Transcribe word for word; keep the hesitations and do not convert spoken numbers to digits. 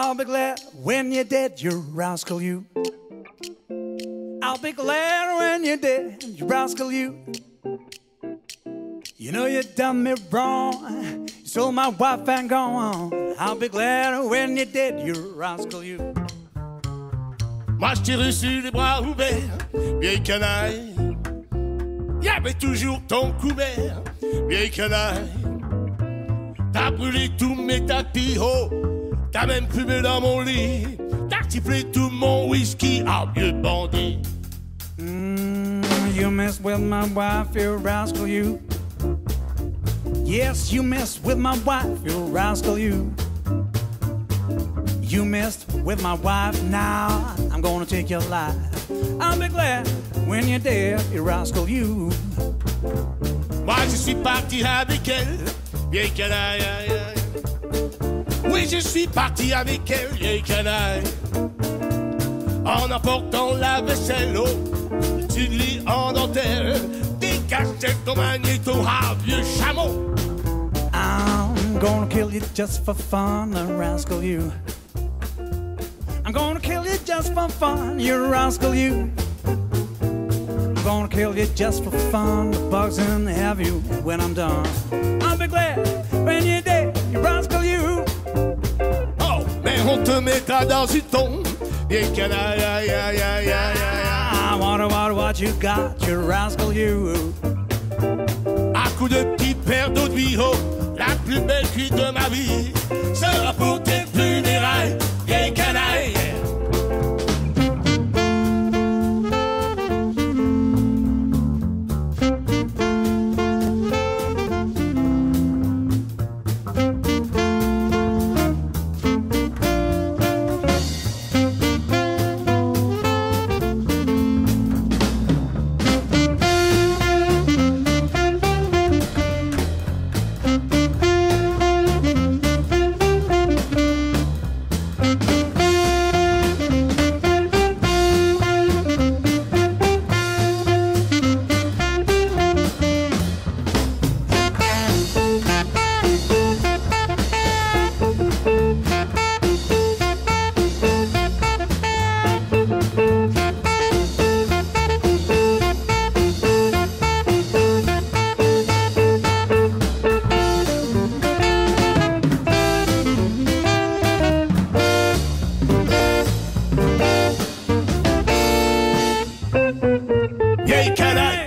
I'll be glad when you're dead, you rascal, you. I'll be glad when you're dead, you rascal, you. You know you done me wrong, you sold my wife and gone. I'll be glad when you're dead, you rascal, you. Moi je t'ai reçu les bras ouverts, vieille canaille. Y'avait toujours ton couvert, vieille canaille. T'as brûlé tous mes tapis, oh. T'as même fumé dans mon lit. T'as sifflé tout mon whisky, ah vieux bandit. Mm, you mess with my wife, you rascal, you. Yes, you messed with my wife, you rascal, you. You messed with my wife, now I'm gonna take your life. I'll be glad when you're dead, you rascal, you. Moi je suis parti avec elle, vieille canaille. Oui, je suis parti avec elle, vieille canaille. En emportant la vaisselle, oh, du lit en dentelle, des cachettes au magnéto, ah vieux chameau. I'm gonna kill you just for fun, rascal, you. I'm gonna kill you just for fun, you rascal, you. I'm gonna kill you just for fun, the bugs in have you when I'm done. I'll be glad when you're dead, you rascal, you. Oh, mais on te mettra dans une tombe, vieille canaille, aïe, aïe, aïe, aïe, aïe. I wonder what, what you got, you rascal, you. À coup de petit verre d'eau de vie, oh, la plus belle cuite de ma vie sera pour tes funérailles, vieille canaille. Vieille canaille.